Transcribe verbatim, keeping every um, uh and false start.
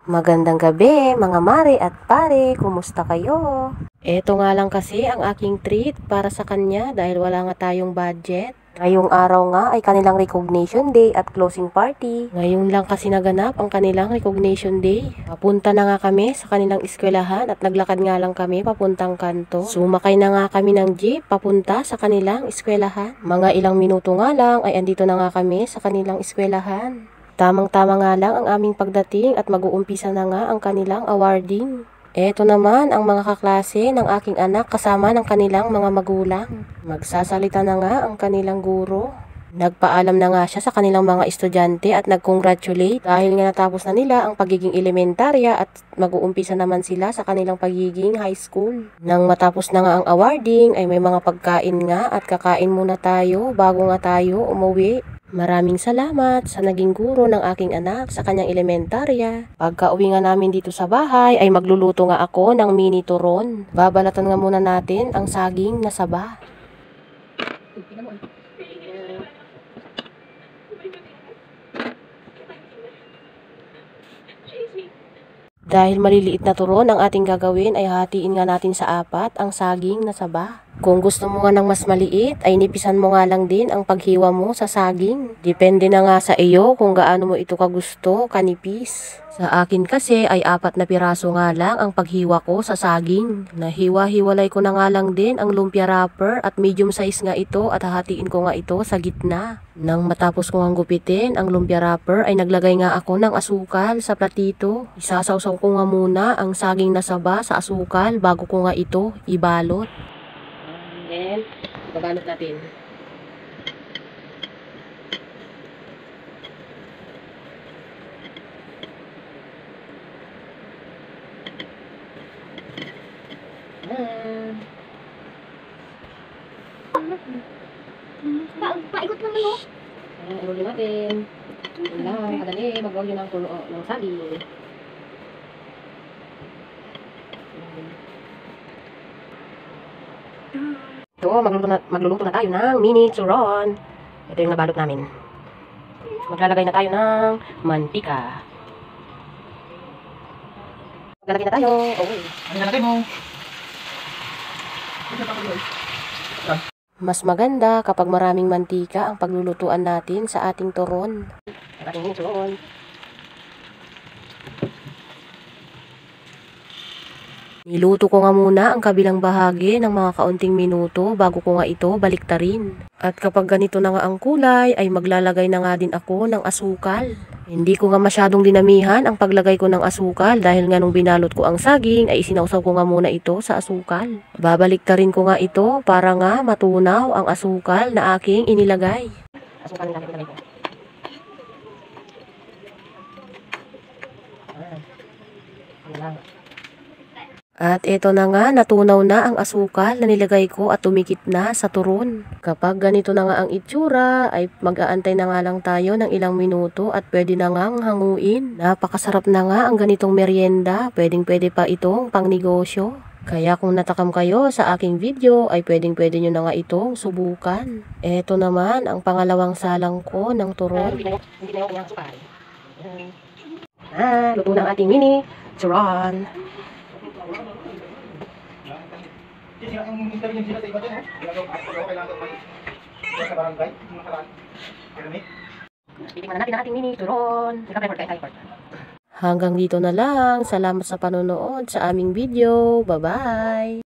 Magandang gabi mga mare at pare, kumusta kayo? Eto nga lang kasi ang aking treat para sa kanya dahil wala nga tayong budget. Ngayong araw nga ay kanilang recognition day at closing party. Ngayon lang kasi naganap ang kanilang recognition day. Papunta na nga kami sa kanilang eskwelahan at naglakad nga lang kami papuntang kanto. Sumakay na nga kami ng jeep papunta sa kanilang eskwelahan. Mga ilang minuto nga lang ay andito na nga kami sa kanilang eskwelahan. Tamang-tama nga lang ang aming pagdating at mag-uumpisa na nga ang kanilang awarding. Eto naman ang mga kaklase ng aking anak kasama ng kanilang mga magulang. Magsasalita na nga ang kanilang guro. Nagpaalam na nga siya sa kanilang mga estudyante at nag-congratulate dahil nga natapos na nila ang pagiging elementarya at mag-uumpisa naman sila sa kanilang pagiging high school. Nang matapos na nga ang awarding ay may mga pagkain nga at kakain muna tayo bago nga tayo umuwi. Maraming salamat sa naging guro ng aking anak sa kanyang elementarya. Pagka uwi nga namin dito sa bahay ay magluluto nga ako ng mini turon. Babalatan nga muna natin ang saging na saba. Dahil maliliit na turon ang ating gagawin ay hatiin nga natin sa apat ang saging na saba. Kung gusto mo nga ng mas maliit ay nipisan mo nga lang din ang paghiwa mo sa saging. Depende na nga sa iyo kung gaano mo ito kagusto, kanipis. Sa akin kasi ay apat na piraso nga lang ang paghiwa ko sa saging. Nahiwa-hiwalay ko na nga lang din ang lumpia wrapper at medium size nga ito at hahatiin ko nga ito sa gitna. Nang matapos ko nga gupitin ang lumpia wrapper ay naglagay nga ako ng asukal sa platito. Isasawsaw ko nga muna ang saging na saba sa asukal bago ko nga ito ibalot. And then, babalot natin. Ah. Pa paikot lang mo. Ah, ulo natin. Yun lang, kadali, mag-roll yun ng tulo ng saging. Ito, magluluto na, magluluto na tayo ng mini turon. Ito yung nabalot namin. Maglalagay na tayo ng mantika. Maglalagay na tayo. Okay. Ano nalagay mo? Mas maganda kapag maraming mantika ang paglulutuan natin sa ating turon. Ang ating mini turon. Niluto ko nga muna ang kabilang bahagi ng mga kaunting minuto bago ko nga ito baliktarin. At kapag ganito na nga ang kulay ay maglalagay na nga din ako ng asukal. Hindi ko nga masyadong dinamihan ang paglagay ko ng asukal dahil nga nung binalot ko ang saging ay isinawsaw ko nga muna ito sa asukal. Babaliktarin ko nga ito para nga matunaw ang asukal na aking inilagay. Asukal na nilagay ko. Ah. Ano lang. At ito na nga, natunaw na ang asukal na nilagay ko at tumikit na sa turon. Kapag ganito na nga ang itsura, ay mag-aantay na nga lang tayo ng ilang minuto at pwede na nga hanguin. Napakasarap na nga ang ganitong merienda, pwedeng pwede pa itong pangnegosyo. Kaya kung natakam kayo sa aking video, ay pwedeng pwede nyo na nga itong subukan. Ito naman ang pangalawang salang ko ng turon. Hindi na yung asukal. Ah, luto na ang ating mini turon. Kasi yung interview sila sa iba din, ginagawa ko kailangan may sa barangay, mga karaan. Pyramid. Titikman na natin ang ating mini turon. Naka-record kayo, record. Hanggang dito na lang. Salamat sa panonood sa aming video. Bye-bye!